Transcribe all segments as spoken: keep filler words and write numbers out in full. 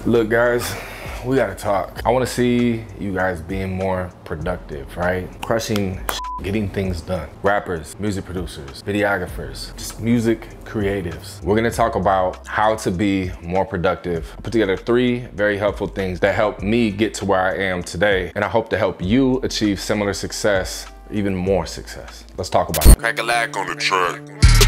Look guys, we gotta talk. I wanna see you guys being more productive, right? Crushing shit, getting things done. Rappers, music producers, videographers, just music creatives. We're gonna talk about how to be more productive. I put together three very helpful things that helped me get to where I am today, and I hope to help you achieve similar success, even more success. Let's talk about it. Crack-a-lack on the track.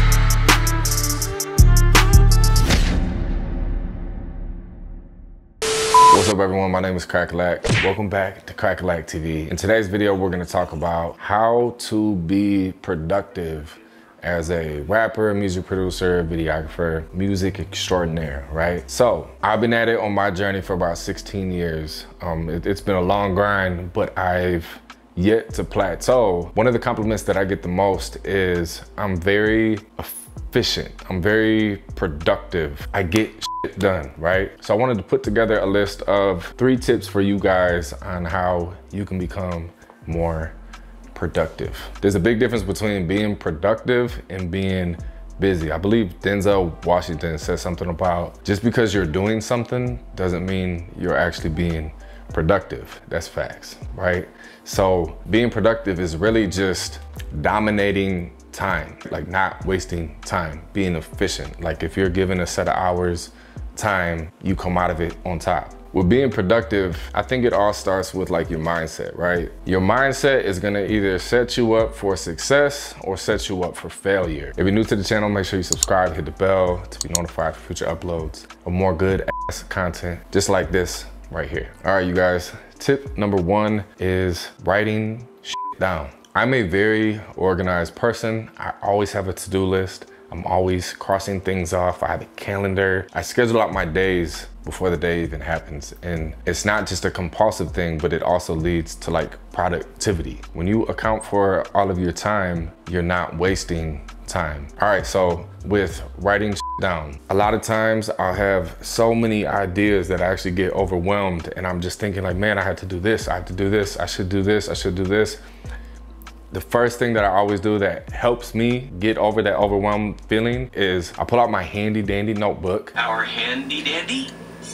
What's up everyone, my name is Crack-a-lack. Welcome back to Crack-a-lack T V. In today's video, we're gonna talk about how to be productive as a rapper, music producer, videographer, music extraordinaire, right? So I've been at it on my journey for about sixteen years. Um, it, it's been a long grind, but I've yet to plateau. One of the compliments that I get the most is I'm very efficient. I'm very productive. I get shit done, right? So I wanted to put together a list of three tips for you guys on how you can become more productive. There's a big difference between being productive and being busy. I believe Denzel Washington said something about just because you're doing something doesn't mean you're actually being productive. That's facts, right? So being productive is really just dominating time, like not wasting time, being efficient. Like if you're given a set of hours time, you come out of it on top. With being productive, I think it all starts with like your mindset, right? Your mindset is gonna either set you up for success or set you up for failure. If you're new to the channel, make sure you subscribe, hit the bell to be notified for future uploads of more good ass content just like this right here. All right, you guys, tip number one is writing shit down. I'm a very organized person. I always have a to-do list. I'm always crossing things off. I have a calendar. I schedule out my days before the day even happens. And it's not just a compulsive thing, but it also leads to like productivity. When you account for all of your time, you're not wasting time. All right, so with writing shit down, a lot of times I'll have so many ideas that I actually get overwhelmed and I'm just thinking like, man, I had to do this, I have to do this, I should do this, I should do this. The first thing that I always do that helps me get over that overwhelmed feeling is I pull out my handy dandy notebook. Our handy dandy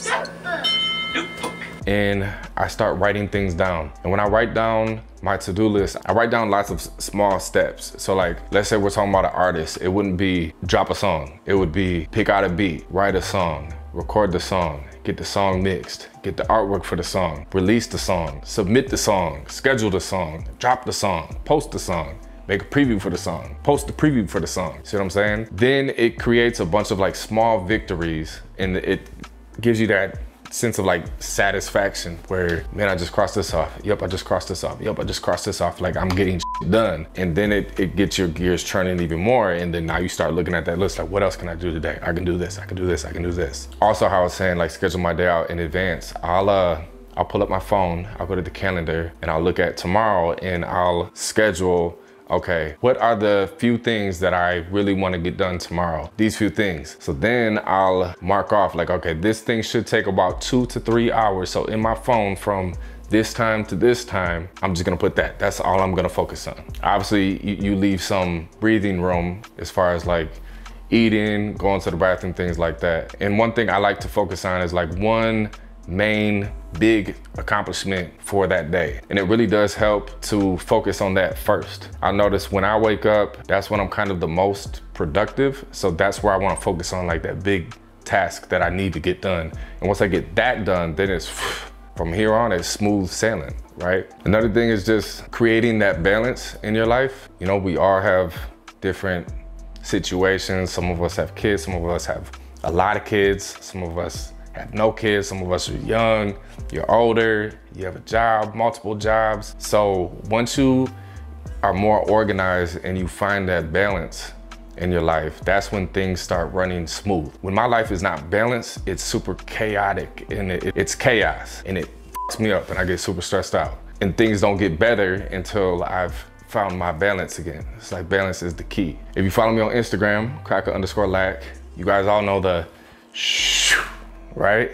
notebook. And I start writing things down. And when I write down my to-do list, I write down lots of small steps. So like, let's say we're talking about an artist, it wouldn't be drop a song. It would be pick out a beat, write a song, record the song, get the song mixed, get the artwork for the song, release the song, submit the song, schedule the song, drop the song, post the song, make a preview for the song, post the preview for the song. See what I'm saying? Then it creates a bunch of like small victories and it gives you that sense of like satisfaction where, man, I just crossed this off. Yep, I just crossed this off. Yep, I just crossed this off. Like I'm getting shit done. And then it, it gets your gears turning even more. And then now you start looking at that list like, what else can I do today? I can do this, I can do this, I can do this. Also, how I was saying, like schedule my day out in advance. I'll, uh, I'll pull up my phone, I'll go to the calendar and I'll look at tomorrow and I'll schedule, okay, what are the few things that I really want to get done tomorrow? These few things. So then I'll mark off like, okay, this thing should take about two to three hours. So in my phone from this time to this time, I'm just gonna put that. That's all I'm gonna focus on. Obviously, you, you leave some breathing room as far as like eating, going to the bathroom, things like that. And one thing I like to focus on is like one main big accomplishment for that day. And it really does help to focus on that first. I notice when I wake up, that's when I'm kind of the most productive. So that's where I want to focus on like that big task that I need to get done. And once I get that done, then it's from here on, it's smooth sailing, right? Another thing is just creating that balance in your life. You know, we all have different situations. Some of us have kids, some of us have a lot of kids, some of us have no kids, some of us are young, you're older, you have a job, multiple jobs. So once you are more organized and you find that balance in your life, that's when things start running smooth. When my life is not balanced, it's super chaotic and it, it's chaos and it fucks me up and I get super stressed out. And things don't get better until I've found my balance again. It's like balance is the key. If you follow me on Instagram, cracker underscore lack, you guys all know the shh, right?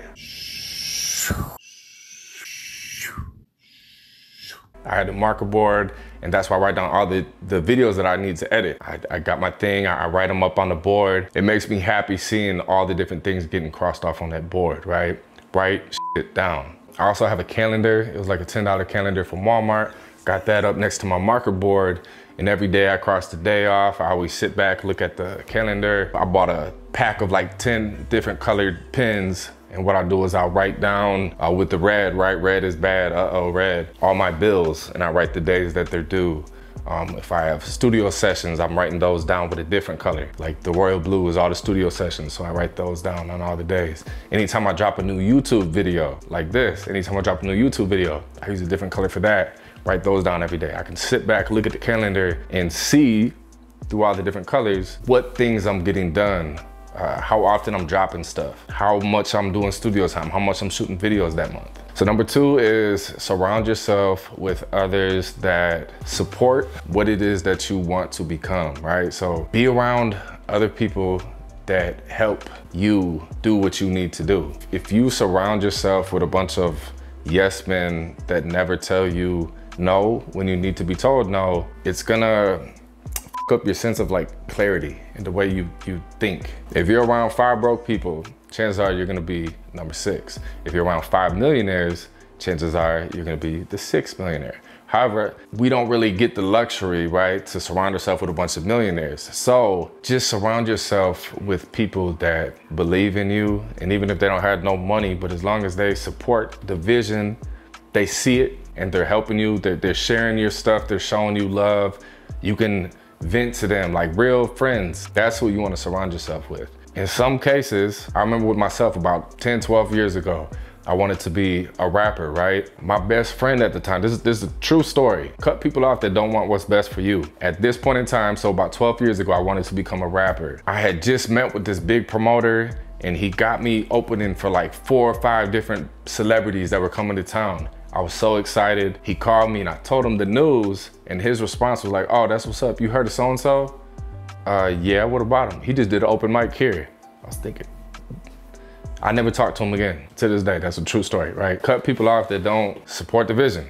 I had a marker board and that's why I write down all the, the videos that I need to edit. I, I got my thing, I, I write them up on the board. It makes me happy seeing all the different things getting crossed off on that board, right? write shit down. I also have a calendar. It was like a ten dollar calendar from Walmart. Got that up next to my marker board. And every day I cross the day off, I always sit back, look at the calendar. I bought a pack of like ten different colored pens. And what I do is I'll write down uh, with the red, right? Red is bad, uh-oh, red. All my bills, and I write the days that they're due. Um, if I have studio sessions, I'm writing those down with a different color. Like the royal blue is all the studio sessions, so I write those down on all the days. Anytime I drop a new YouTube video like this, anytime I drop a new YouTube video, I use a different color for that. Write those down every day. I can sit back, look at the calendar, and see through all the different colors what things I'm getting done. Uh, how often I'm dropping stuff, how much I'm doing studio time, how much I'm shooting videos that month. So number two is surround yourself with others that support what it is that you want to become, right? So be around other people that help you do what you need to do. If you surround yourself with a bunch of yes men that never tell you no when you need to be told no, it's gonna up your sense of like clarity in the way you, you think. If you're around five broke people, chances are you're gonna be number six. If you're around five millionaires, chances are you're gonna be the sixth millionaire. However, we don't really get the luxury, right, to surround yourself with a bunch of millionaires. So just surround yourself with people that believe in you. And even if they don't have no money, but as long as they support the vision, they see it and they're helping you, they're, they're sharing your stuff, they're showing you love, you can vent to them like real friends. That's who you want to surround yourself with. In some cases, I remember with myself about ten, twelve years ago, I wanted to be a rapper, right? My best friend at the time, this is, this is a true story. Cut people off that don't want what's best for you. At this point in time, so about twelve years ago, I wanted to become a rapper. I had just met with this big promoter and he got me opening for like four or five different celebrities that were coming to town. I was so excited. He called me and I told him the news and his response was like, oh, that's what's up. You heard of so-and-so? Uh, yeah, what about him? He just did an open mic here. I was thinking, I never talked to him again to this day. That's a true story, right? Cut people off that don't support the vision,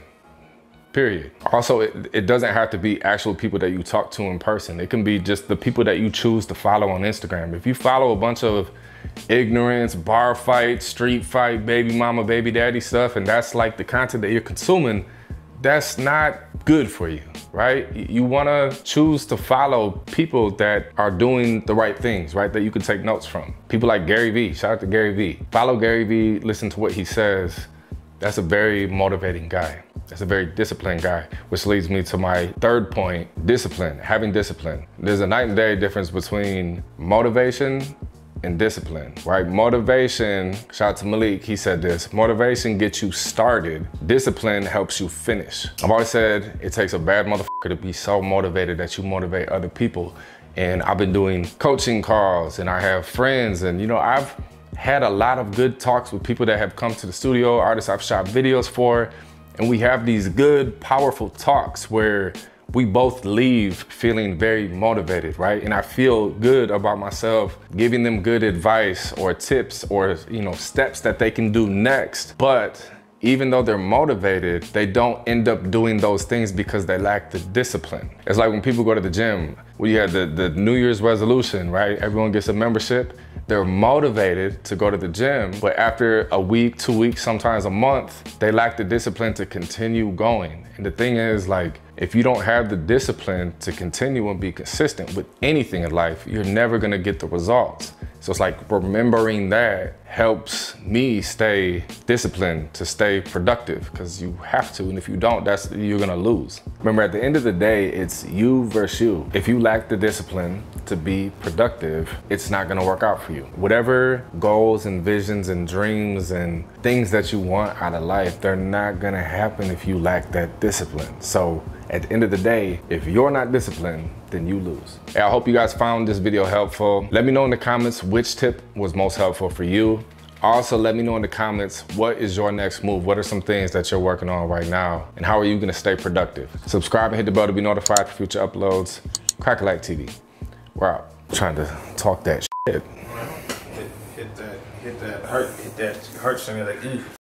period. Also, it, it doesn't have to be actual people that you talk to in person. It can be just the people that you choose to follow on Instagram. If you follow a bunch of ignorance, bar fight, street fight, baby mama, baby daddy stuff, and that's like the content that you're consuming, that's not good for you, right? You wanna choose to follow people that are doing the right things, right? That you can take notes from. People like Gary Vee, shout out to Gary Vee. Follow Gary Vee, listen to what he says. That's a very motivating guy. That's a very disciplined guy, which leads me to my third point, discipline, having discipline. There's a night and day difference between motivation and discipline, right? Motivation, shout out to Malik, he said this, motivation gets you started, discipline helps you finish. I've always said it takes a bad motherfucker to be so motivated that you motivate other people. And I've been doing coaching calls and I have friends and you know, I've had a lot of good talks with people that have come to the studio, artists I've shot videos for, and we have these good, powerful talks where we both leave feeling very motivated, right? And I feel good about myself giving them good advice or tips or, you know, steps that they can do next. But even though they're motivated, they don't end up doing those things because they lack the discipline. It's like when people go to the gym, we had the, the New Year's resolution, right? Everyone gets a membership. They're motivated to go to the gym, but after a week, two weeks, sometimes a month, they lack the discipline to continue going. And the thing is, like, if you don't have the discipline to continue and be consistent with anything in life, you're never gonna get the results. So it's like remembering that helps me stay disciplined to stay productive, because you have to, and if you don't, that's you're gonna lose. Remember, at the end of the day, it's you versus you. If you lack the discipline to be productive, it's not gonna work out for you. Whatever goals and visions and dreams and things that you want out of life, they're not gonna happen if you lack that discipline. So at the end of the day, if you're not disciplined, then you lose. Hey, I hope you guys found this video helpful. Let me know in the comments which tip was most helpful for you. Also, let me know in the comments, what is your next move? What are some things that you're working on right now? And how are you gonna stay productive? Subscribe and hit the bell to be notified for future uploads. Crack-A-Lack T V. We're out. I'm trying to talk that shit. Hit, hit that, hit that heart, hit that heart center like, ooh.